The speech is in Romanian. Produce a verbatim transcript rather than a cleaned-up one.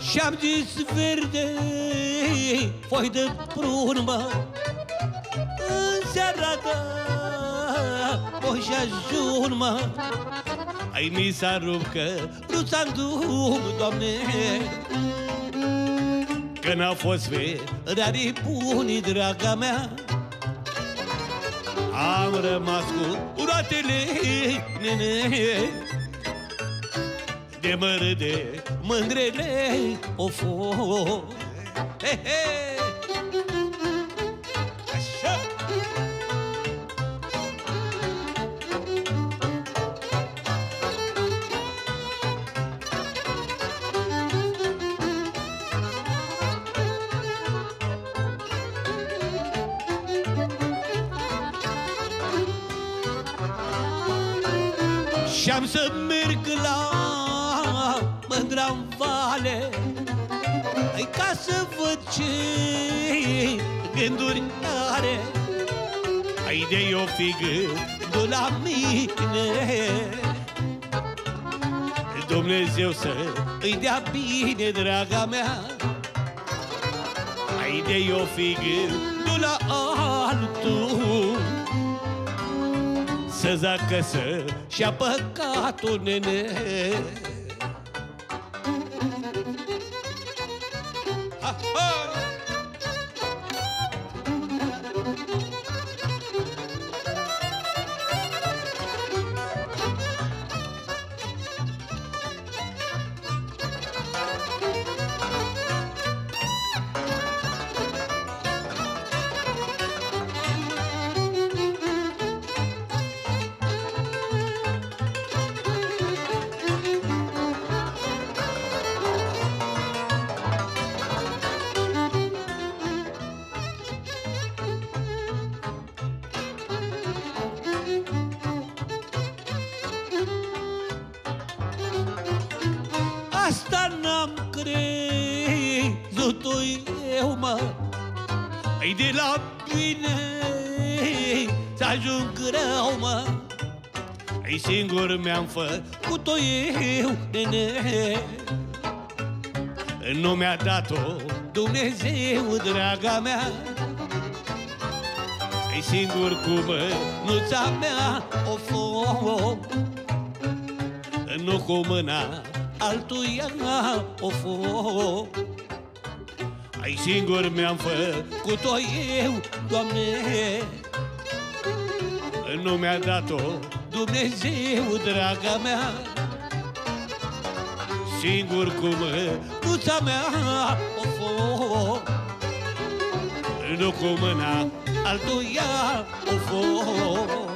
Și-am zis verde, foi de prun, mă, în seara ta o și ajun, mă. Ai mi s-a rupt că nu s-a dum, Doamne, că n-a fost ferari buni, draga mea. Am rămas cu roatele, nene, de mărâde, mândrele, of, of. He, he. Așa. Și-am să merg la Mândra-n Vale, ai ca să văd ce gânduri are. Ai de-i o fi gândul la mine, Dumnezeu să îi dea bine, draga mea. Ai de-i o fi gândul la altul, să zacă să și-a păcatul, nene. Ha, ha! Asta n-am crezut-o eu, mă, ai de la bine să ajung rău, mă. Ai singur mi-am făcut-o eu, nene, nu mi-a dat-o Dumnezeu, draga mea. Ai singur cu mânuța mea o fo, nu cu mâna altuia o fo. Ai singur mi-am făcut-o eu, Doamne, nu mi-a dat-o Dumnezeu, draga mea. Singur cu mânuța mea o fo, nu cu mâna altuia o fo.